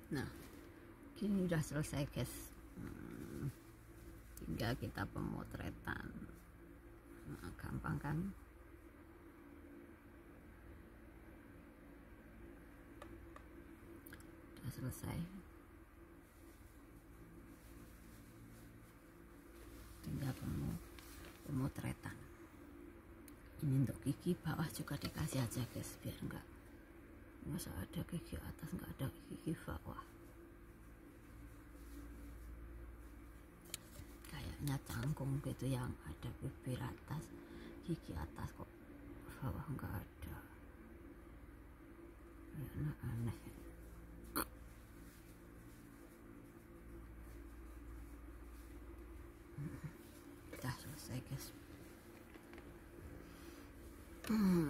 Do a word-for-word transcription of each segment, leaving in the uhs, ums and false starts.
Nah, gini udah selesai guys. Hmm, tinggal kita pemotretan. Nah, gampang kan? Udah selesai. Tinggal pemotretan. Ini untuk gigi bawah juga dikasih aja guys, biar enggak masa ada gigi atas enggak ada gigi bawah. Kayaknya cangkung gitu yang ada bibir atas, gigi atas kok bawah enggak ada. Ya, nah, aneh. Udah selesai guys. Hmm.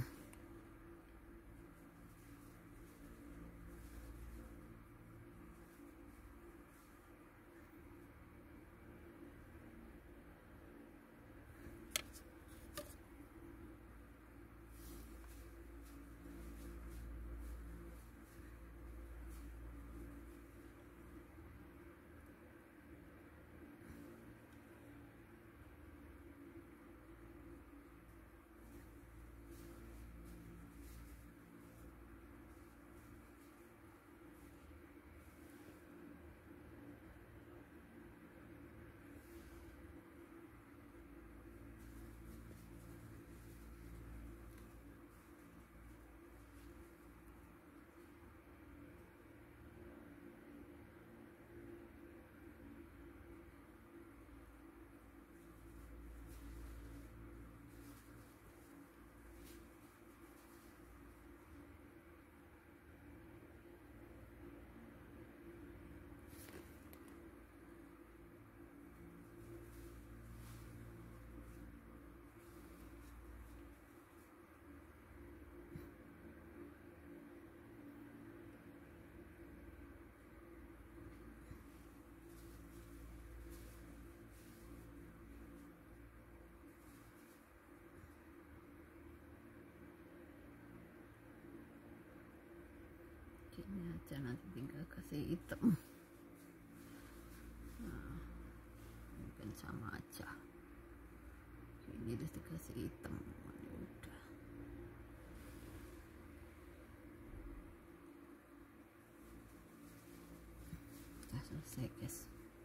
Gini aja, nanti tinggal kasih hitam. Nah, mungkin sama aja. Ini udah dikasih hitam. Ya udah. Udah selesai guys.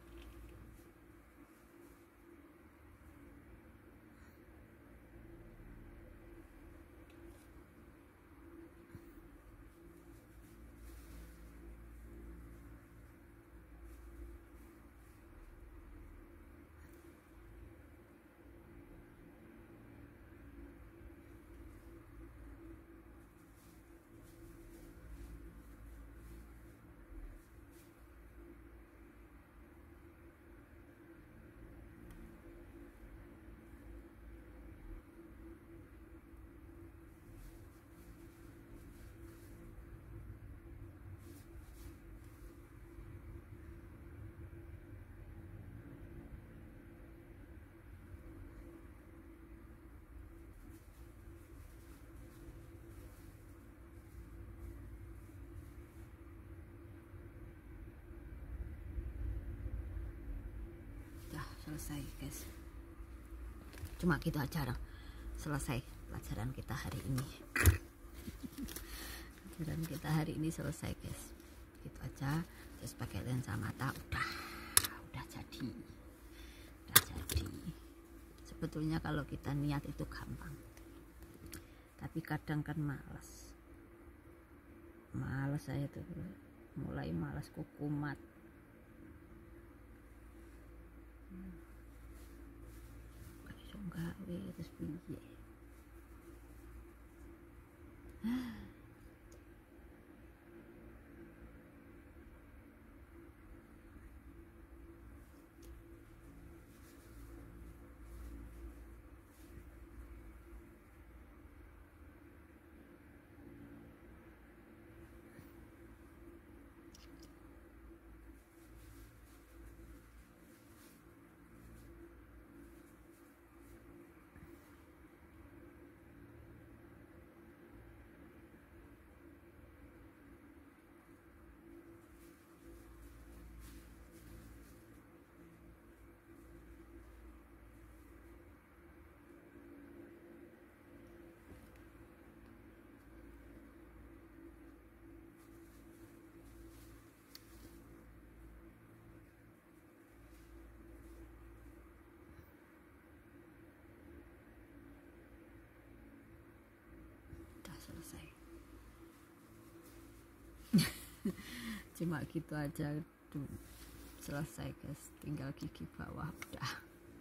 Selesai guys, cuma gitu aja selesai pelajaran kita hari ini. Pelajaran kita hari ini selesai guys, gitu aja. Terus pakai lensa mata udah udah jadi udah jadi sebetulnya kalau kita niat itu gampang, tapi kadang kan malas malas saya tuh mulai malas kukumat. Gawe terus piye. Cuma gitu aja tuh, selesai guys, tinggal gigi bawah udah.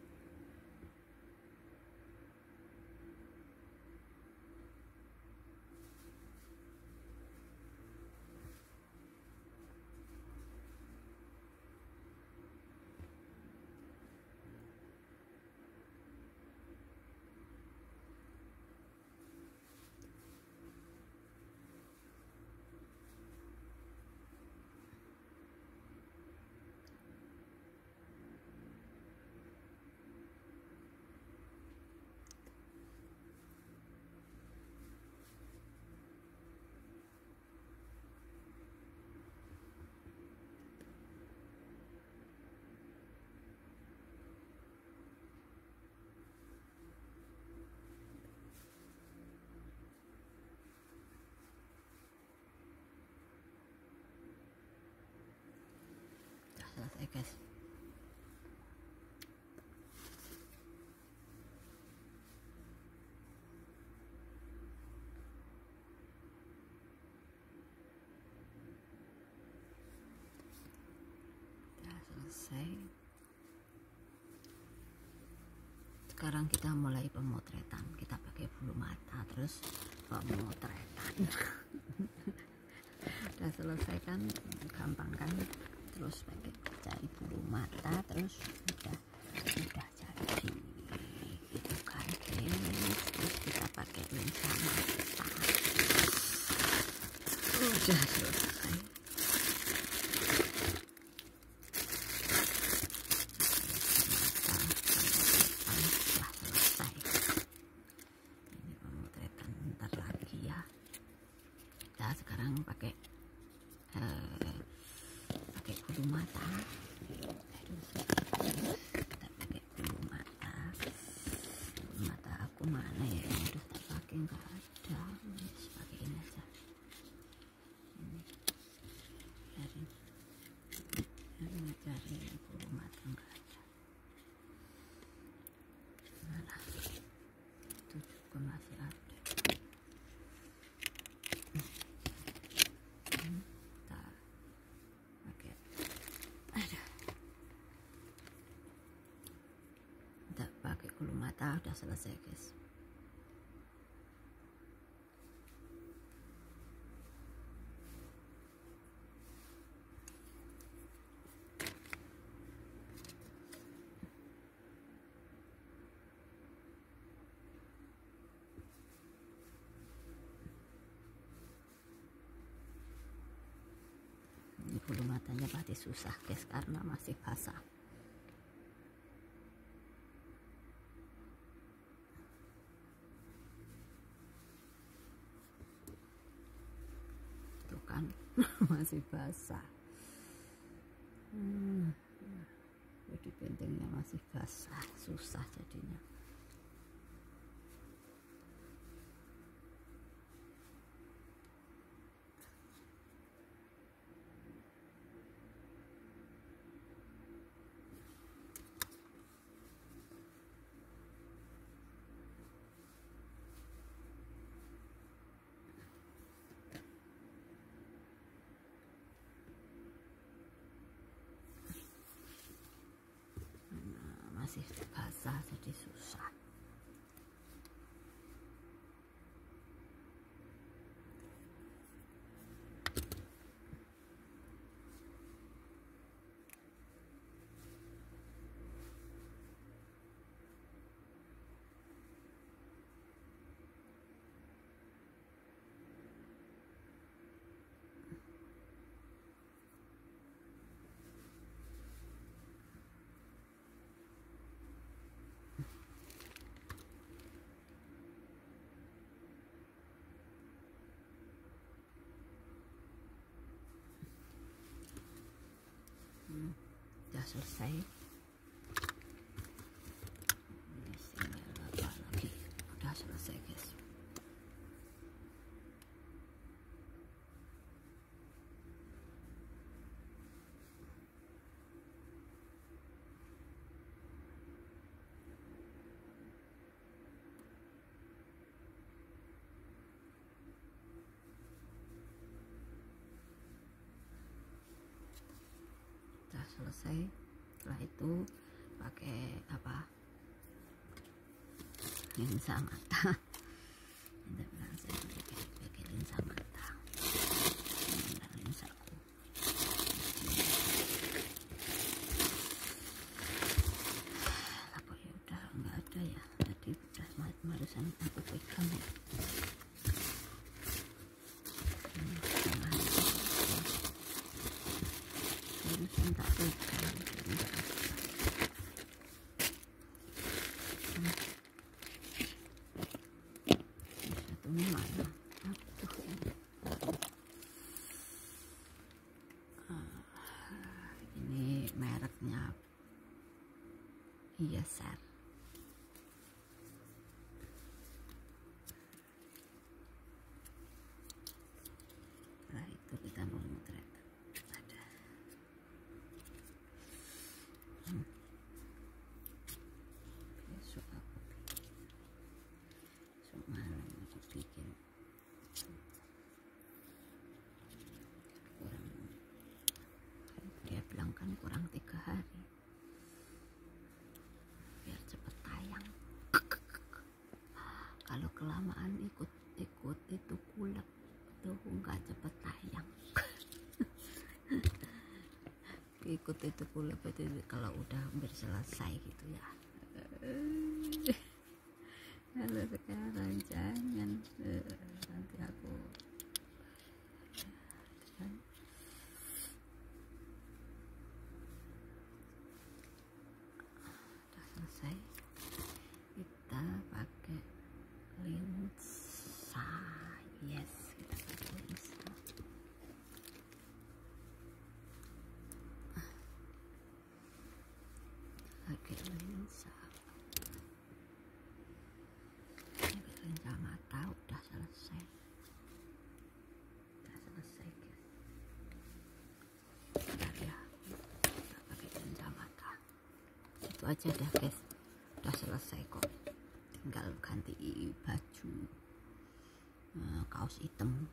Selesai guys. Sudah selesai. Sekarang kita mulai pemotretan. Kita pakai bulu mata terus pemotretan. Udah selesai kan, gampang kan? Terus pakai cari bulu mata, terus udah udah jadi gitu kan guys. Terus kita pakai lensa mata, udah selesai. Mata, udah selesai. Ini pemotretan bentar lagi ya. Nah sekarang pakai uh, pakai bulu mata. Kita pakai bulu mata. Bulu mata aku mana ya? Yang udah tak pakai nggak ada. Yes, pakai ini aja. Ini cari, ini cari bulu mata nggak ada. Mana? Itu juga masih ada. Pakai bulu mata udah selesai guys. Ini bulu matanya pasti susah guys karena masih basah. Kan masih basah. Hmm, jadi bentengnya masih basah, susah jadinya. Masih basah jadi susah. Hmm, udah selesai. Tinggal apa lagi? Udah selesai guys. selesai. Setelah itu pakai apa, lensa mata. Kita bilang saya pakai, pakai lensa mata. Ini lensaku. Apa ya, udah nggak ada ya, tadi udah barusan aku pegang ya. Barusan tak pegang. Satunya mana? Aduh, ini. Ah, ini mereknya Yeser. Nah itu kita mau motret ada. Hmm. Besok aku besok malam aku bikin kurang, dia bilang kan kurang tiga hari biar cepet tayang. Kalau kelamaan ikut-ikut itu kulek tuh nggak cepet tayang. Ikut itu kulek itu kalau udah hampir selesai gitu ya. Kalau sekarang jangan, nanti aku kan. Udah selesai, kita pakai lensa. Yes, kita pakai lensa. Pakai lensa. Pakai lensa mata udah selesai. Udah selesai guys. Bentar ya, kita pakai lensa mata. Itu aja dah guys. Udah selesai kok. Tinggal ganti baju, uh, kaos hitam.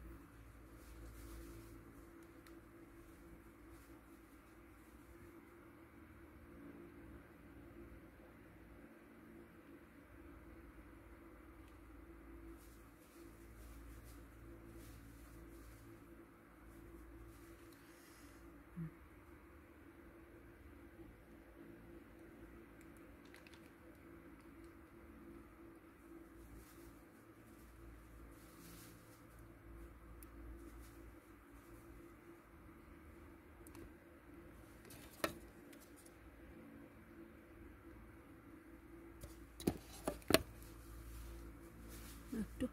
Aduh,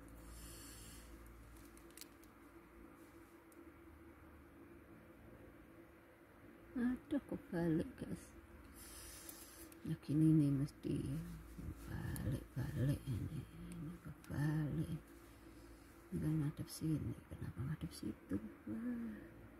aduh kebalik guys. Ya gini nih mesti balik-balik ini, ini kebalik. Ini kan ngadep sini, kenapa ngadep situ? Wah.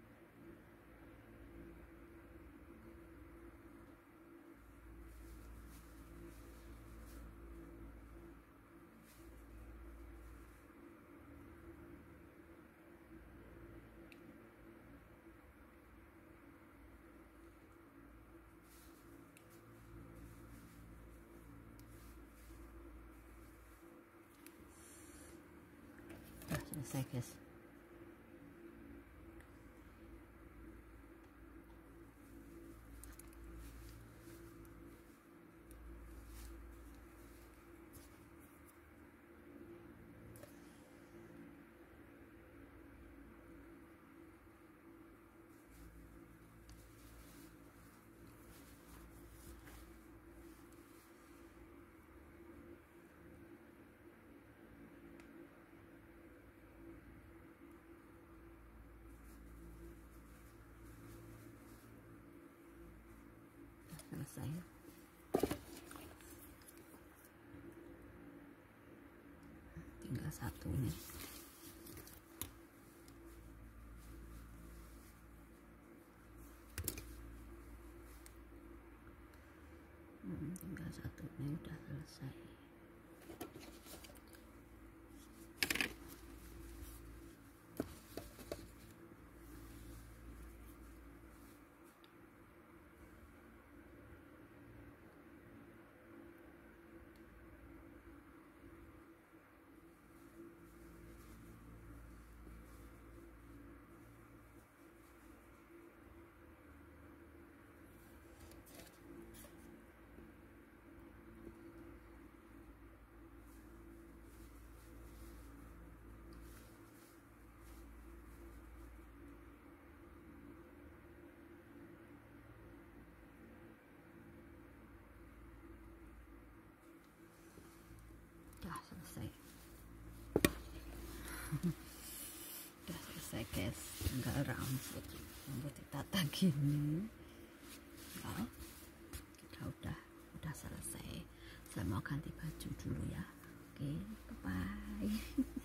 Selesai guys. Selesai. Tinggal satu nih. Hmm, tinggal satu nih udah selesai. Udah selesai guys, tinggal rambut rambut ditata gini. Oh, kita udah udah selesai. Saya mau ganti baju dulu ya. Oke, bye bye.